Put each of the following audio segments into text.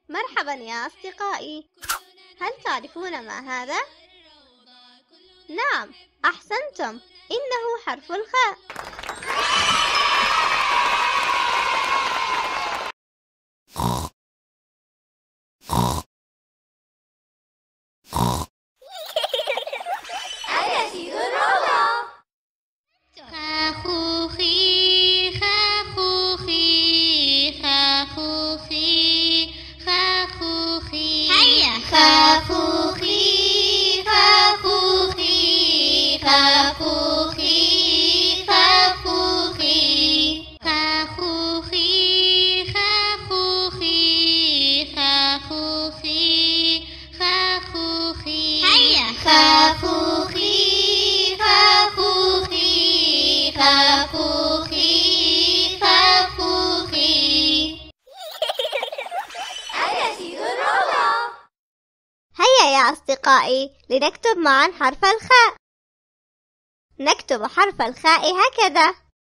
مرحبا يا أصدقائي، هل تعرفون ما هذا؟ نعم، أحسنتم، إنه حرف الخاء. هيا يا أصدقائي لنكتب معا حرف الخاء. نكتب حرف الخاء هكذا.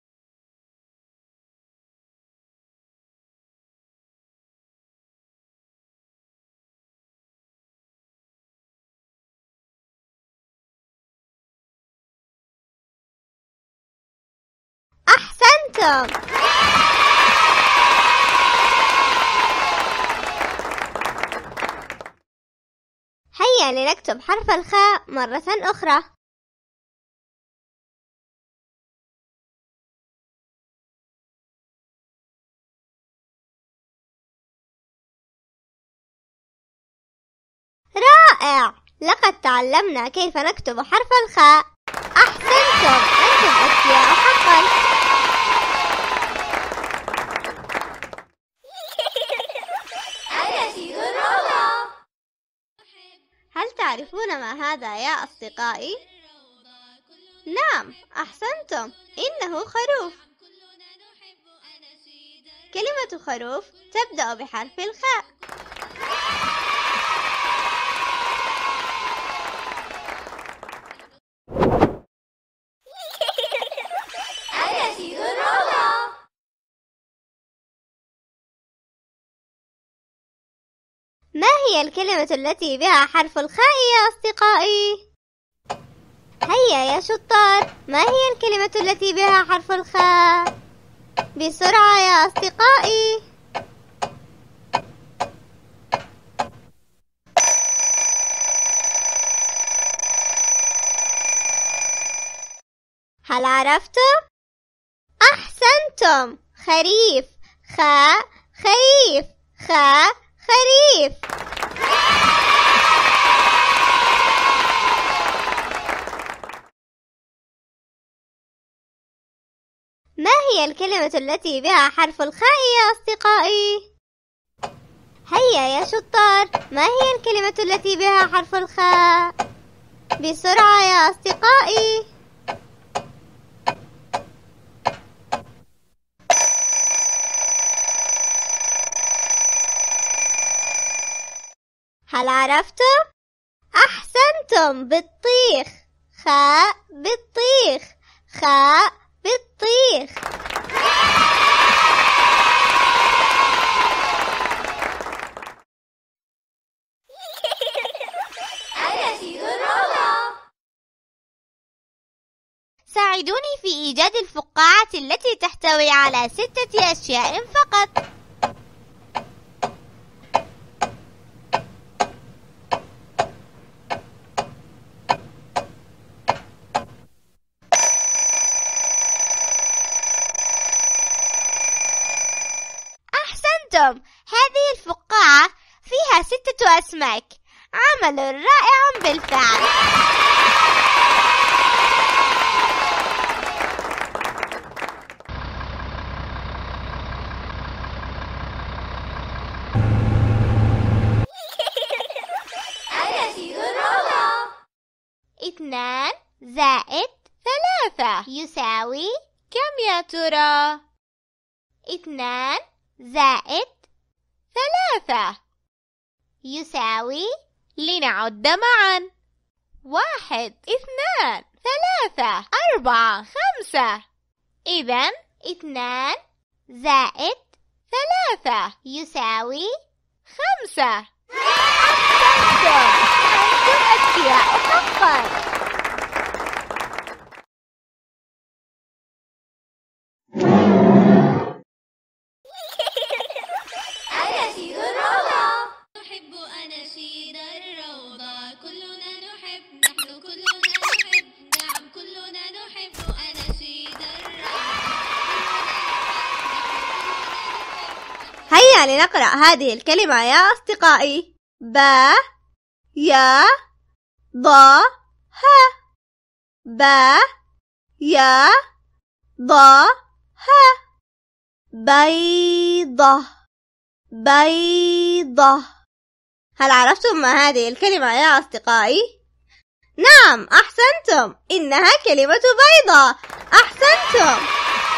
أحسنتم. هيا لنكتب حرف الخاء مرة أخرى. رائع! لقد تعلمنا كيف نكتب حرف الخاء. أحسنتم، أنتم أذكياء حقا. هل تعرفون ما هذا يا أصدقائي؟ نعم، أحسنتم، إنه خروف. كلمة خروف تبدأ بحرف الخاء. ما هي الكلمة التي بها حرف الخاء يا أصدقائي؟ هيا يا شطار، ما هي الكلمة التي بها حرف الخاء؟ بسرعة يا أصدقائي. هل عرفتم؟ أحسنتم، خريف. خاء خريف، خاء خريف. ما هي الكلمة التي بها حرف الخاء يا أصدقائي؟ هيا يا شطار، ما هي الكلمة التي بها حرف الخاء؟ بسرعة يا أصدقائي. هل عرفتم؟ أحسنتم، بطيخ. خاء بطيخ، خاء بطيخ. ساعدوني في إيجاد الفقاعة التي تحتوي على 6 أشياء فقط. هذه الفقاعة فيها 6 أسماك. عمل رائع بالفعل. اثنان زائد 3 يساوي كم يا ترى؟ 2 زائد 3 يساوي، لنعد معا، 1 2 3 4 5. إذن 2 زائد 3 يساوي 5. أحسنتم، أنتم أذكياء حقا. أناشيد الروضة. نحب أناشيد الروضة، كلنا نحب، نحن كلنا نحب، نعم كلنا نحب أناشيد الروضة. هيا لنقرأ هذه الكلمة يا أصدقائي. با يا ضا ها. با يا ضا ها. بيضة بيضة. هل عرفتم ما هذه الكلمة يا أصدقائي؟ نعم أحسنتم، إنها كلمة بيضة. أحسنتم.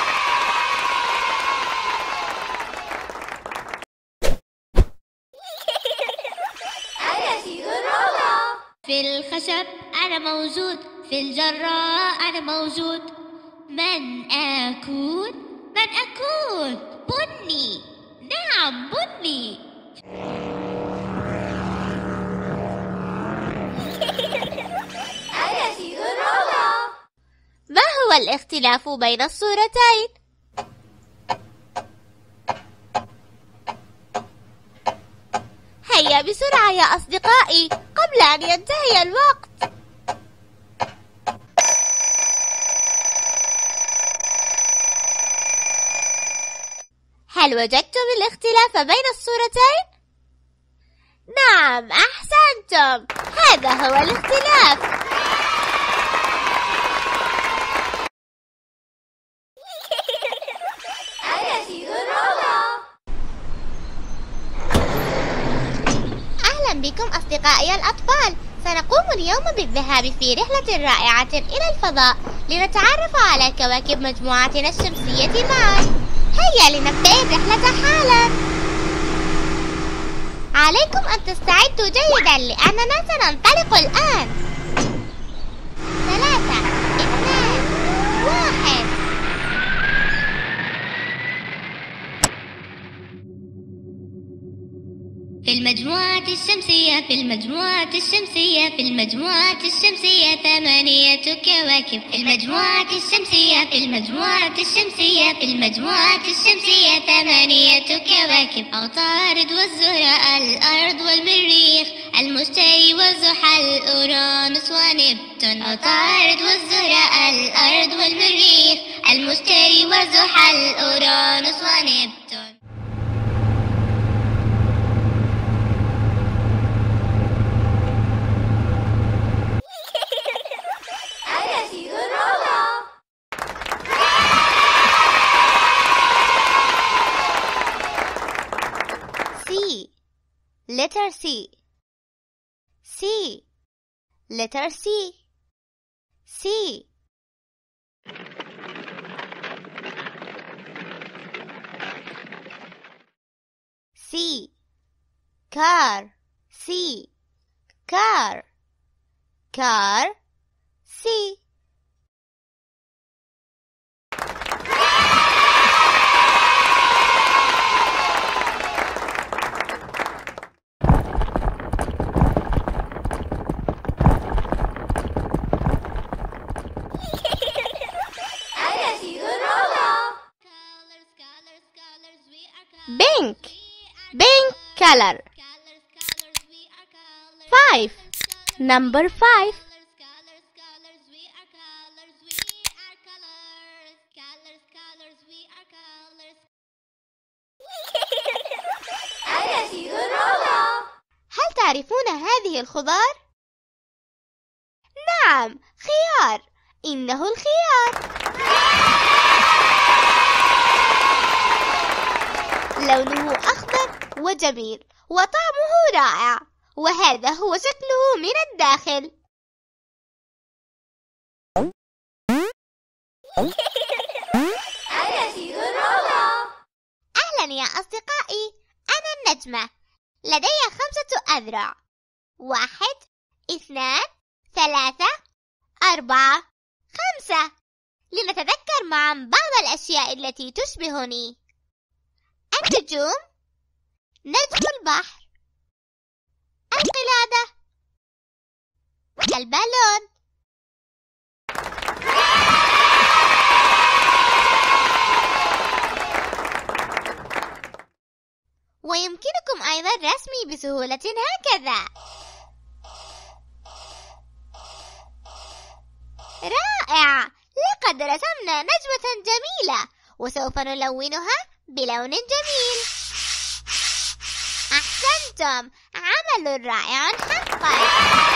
في الخشب أنا موجود، في الجراء أنا موجود. من أكون؟ من أكون؟ بني، نعم بني. أناشيد الروضة. ما هو الاختلاف بين الصورتين؟ هيا بسرعة يا أصدقائي قبل أن ينتهي الوقت. هل وجدتم الاختلاف بين الصورتين؟ نعم أحسنتم، هذا هو الاختلاف. أهلا بكم أصدقائي الأطفال. سنقوم اليوم بالذهاب في رحلة رائعة إلى الفضاء لنتعرف على كواكب مجموعتنا الشمسية معا. هيا لنبدأ الرحلة حالا. عليكم أن تستعدوا جيدا لأننا سننطلق الآن. 3 2 1. في المجموعة الشمسية، في المجموعة الشمسية، في المجموعة الشمسية 8 كواكب. في المجموعة الشمسية، في المجموعة الشمسية، في المجموعة الشمسية 8 كواكب. عطارد والزهرة، الأرض والمريخ، المشتري وزحل، أورانوس ونبتون. عطارد والزهرة، الأرض والمريخ، المشتري وزحل، أورانوس ونبتون. Letter C. C. Letter C. C. C. Car. C. Car. Car. C. Pink. Pink color. 5. Number 5. هل تعرفون هذه الخضار؟ نعم، خيار. إنه الخيار. لونه أخضر وجميل وطعمه رائع، وهذا هو شكله من الداخل. أهلا يا أصدقائي، أنا النجمة. لدي 5 أذرع. 1 2 3 4 5. لنتذكر معا بعض الأشياء التي تشبهني. النجوم. نجم البحر، القلادة، البالون. ويمكنكم أيضا رسمي بسهولة هكذا. رائع! لقد رسمنا نجمة جميلة، وسوف نلونها بلون جميل. أحسنتم، عمل رائع حقا.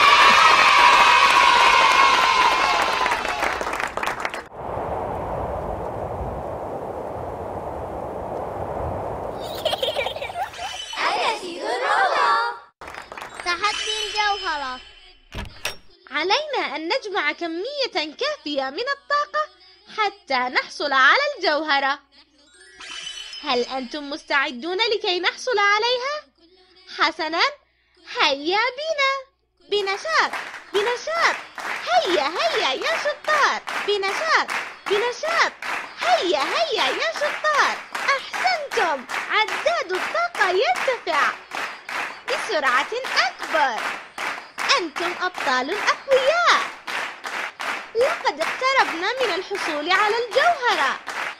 تحدي الجوهرة. علينا أن نجمع كمية كافية من الطاقة حتى نحصل على الجوهرة. هل أنتم مستعدون لكي نحصل عليها؟ حسناً، هيا بنا بنشاط بنشاط. هيا هيا يا شطار، بنشاط بنشاط. هيا هيا يا شطار. أحسنتم، عداد الطاقة يرتفع بسرعة أكبر. أنتم أبطال أقوياء. لقد اقتربنا من الحصول على الجوهرة.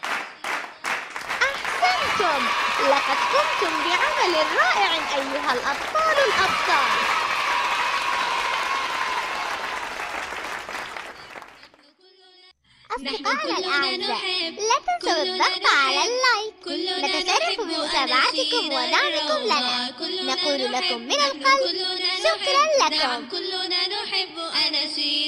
أحسنتم، لقد قمتم بعمل رائع أيها الأبطال الأبطال. أصدقائنا الأعزاء، لا تنسوا الضغط على اللايك. نتشرف بمتابعتكم ودعمكم لنا. نقول لكم من القلب شكرا لكم. كلنا نحب أناشيد.